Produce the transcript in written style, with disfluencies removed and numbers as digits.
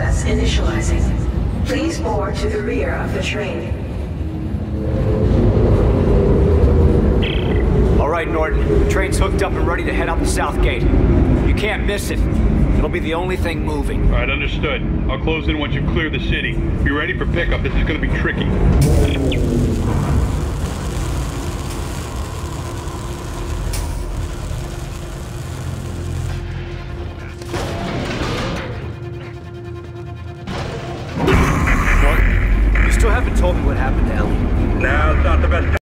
process initializing. Please board to the rear of the train. All right, Norton. The train's hooked up and ready to head out the south gate. You can't miss it. It'll be the only thing moving. All right, understood. I'll close in once you clear the city. Be ready for pickup. This is going to be tricky. What? You still haven't told me what happened to Ellie. Now it's not the best time.